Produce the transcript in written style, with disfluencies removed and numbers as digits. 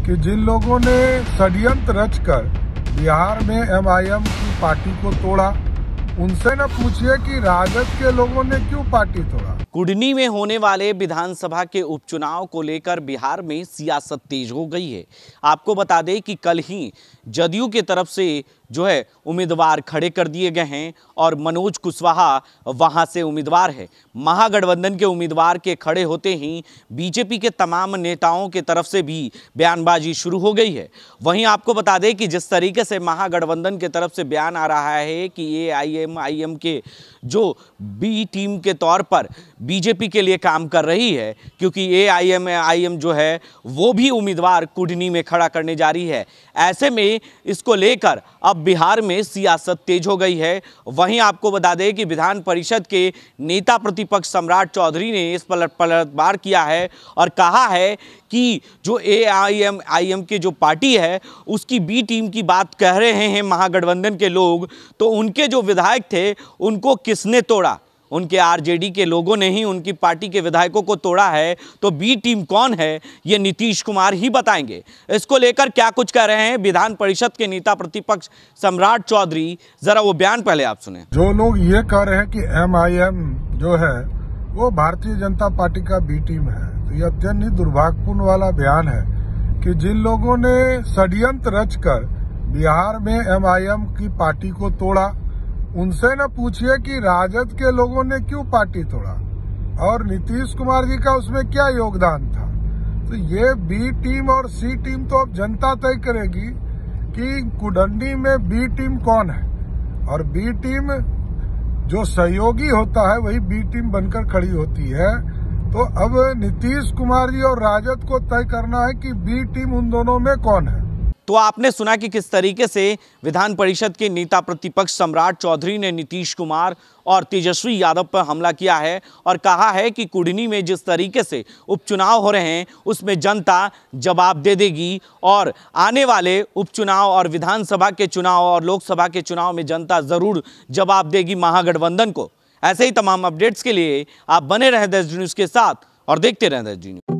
कि जिन लोगों ने षड्यंत्र रचकर बिहार में एमआईएम की पार्टी को तोड़ा, उनसे न पूछिए कि राजद के लोगों ने क्यों पार्टी तोड़ा। कुडनी में होने वाले विधानसभा के उपचुनाव को लेकर बिहार में सियासत तेज हो गई है। आपको बता दें कि कल ही जदयू की तरफ से जो है उम्मीदवार खड़े कर दिए गए हैं और मनोज कुशवाहा वहां से उम्मीदवार है। महागठबंधन के उम्मीदवार के खड़े होते ही बीजेपी के तमाम नेताओं की तरफ से भी बयानबाजी शुरू हो गई है। वहीं आपको बता दें कि जिस तरीके से महागठबंधन की तरफ से बयान आ रहा है कि एआईएम के जो बी टीम के तौर पर बीजेपी के लिए काम कर रही है, क्योंकि एआईएम जो है वो भी उम्मीदवार कुडनी में खड़ा करने जा रही है। ऐसे में इसको लेकर अब बिहार में सियासत तेज हो गई है। वहीं आपको बता दें कि विधान परिषद के नेता प्रतिपक्ष सम्राट चौधरी ने इस पर पलटवार किया है और कहा है कि जो एआईएम की जो पार्टी है उसकी बी टीम की बात कह रहे हैं महागठबंधन के लोग, तो उनके जो विधायक थे उनको किसने तोड़ा? उनके आरजेडी के लोगों ने ही उनकी पार्टी के विधायकों को तोड़ा है। तो बी टीम कौन है ये नीतीश कुमार ही बताएंगे। इसको लेकर क्या कुछ कह रहे हैं विधान परिषद के नेता प्रतिपक्ष सम्राट चौधरी, जरा वो बयान पहले आप सुने। जो लोग ये कह रहे हैं कि एमआईएम जो है वो भारतीय जनता पार्टी का बी टीम है, तो ये अत्यंत ही दुर्भाग्यपूर्ण वाला बयान है कि जिन लोगों ने षड्यंत्र रचकर बिहार में एमआईएम की पार्टी को तोड़ा, उनसे न पूछिए कि राजद के लोगों ने क्यों पार्टी तोड़ा और नीतीश कुमार जी का उसमें क्या योगदान था। तो ये बी टीम और सी टीम तो अब जनता तय करेगी कि कुडनी में बी टीम कौन है, और बी टीम जो सहयोगी होता है वही बी टीम बनकर खड़ी होती है। तो अब नीतीश कुमार जी और राजद को तय करना है कि बी टीम उन दोनों में कौन है। तो आपने सुना कि किस तरीके से विधान परिषद के नेता प्रतिपक्ष सम्राट चौधरी ने नीतीश कुमार और तेजस्वी यादव पर हमला किया है और कहा है कि कुडनी में जिस तरीके से उपचुनाव हो रहे हैं उसमें जनता जवाब दे देगी और आने वाले उपचुनाव और विधानसभा के चुनाव और लोकसभा के चुनाव में जनता जरूर जवाब देगी महागठबंधन को। ऐसे ही तमाम अपडेट्स के लिए आप बने रहें देश न्यूज़ के साथ और देखते रहें देश न्यूज़।